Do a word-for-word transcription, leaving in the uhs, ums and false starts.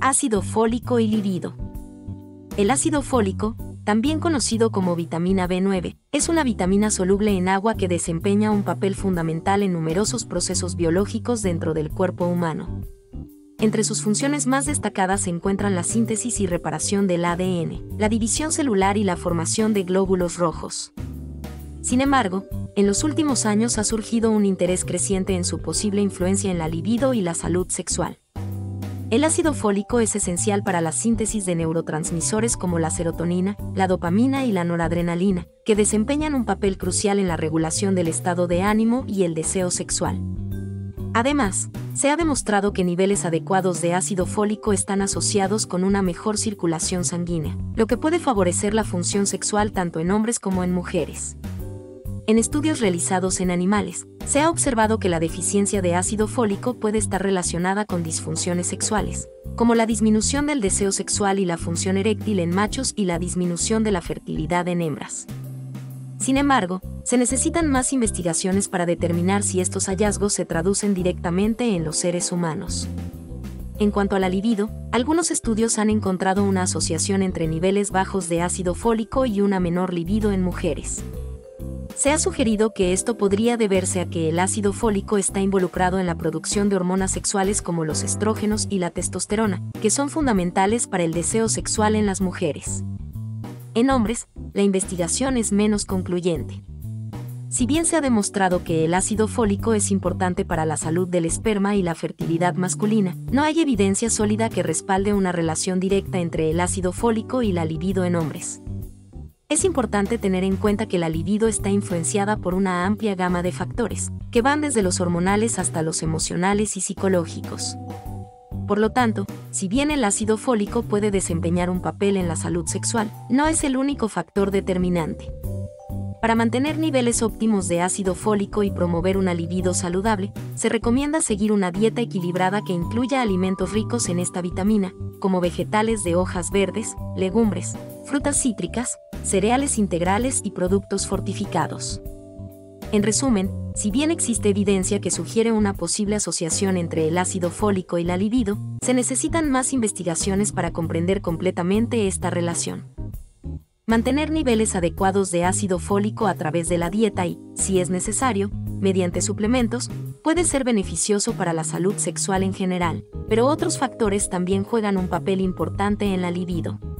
Ácido fólico y libido. El ácido fólico, también conocido como vitamina B nueve, es una vitamina soluble en agua que desempeña un papel fundamental en numerosos procesos biológicos dentro del cuerpo humano. Entre sus funciones más destacadas se encuentran la síntesis y reparación del A D N, la división celular y la formación de glóbulos rojos. Sin embargo, en los últimos años ha surgido un interés creciente en su posible influencia en la libido y la salud sexual. El ácido fólico es esencial para la síntesis de neurotransmisores como la serotonina, la dopamina y la noradrenalina, que desempeñan un papel crucial en la regulación del estado de ánimo y el deseo sexual. Además, se ha demostrado que niveles adecuados de ácido fólico están asociados con una mejor circulación sanguínea, lo que puede favorecer la función sexual tanto en hombres como en mujeres. En estudios realizados en animales, se ha observado que la deficiencia de ácido fólico puede estar relacionada con disfunciones sexuales, como la disminución del deseo sexual y la función eréctil en machos y la disminución de la fertilidad en hembras. Sin embargo, se necesitan más investigaciones para determinar si estos hallazgos se traducen directamente en los seres humanos. En cuanto a la libido, algunos estudios han encontrado una asociación entre niveles bajos de ácido fólico y una menor libido en mujeres. Se ha sugerido que esto podría deberse a que el ácido fólico está involucrado en la producción de hormonas sexuales como los estrógenos y la testosterona, que son fundamentales para el deseo sexual en las mujeres. En hombres, la investigación es menos concluyente. Si bien se ha demostrado que el ácido fólico es importante para la salud del esperma y la fertilidad masculina, no hay evidencia sólida que respalde una relación directa entre el ácido fólico y la libido en hombres. Es importante tener en cuenta que la libido está influenciada por una amplia gama de factores, que van desde los hormonales hasta los emocionales y psicológicos. Por lo tanto, si bien el ácido fólico puede desempeñar un papel en la salud sexual, no es el único factor determinante. Para mantener niveles óptimos de ácido fólico y promover una libido saludable, se recomienda seguir una dieta equilibrada que incluya alimentos ricos en esta vitamina, como vegetales de hojas verdes, legumbres, frutas cítricas, cereales integrales y productos fortificados. En resumen, si bien existe evidencia que sugiere una posible asociación entre el ácido fólico y la libido, se necesitan más investigaciones para comprender completamente esta relación. Mantener niveles adecuados de ácido fólico a través de la dieta y, si es necesario, mediante suplementos, puede ser beneficioso para la salud sexual en general, pero otros factores también juegan un papel importante en la libido.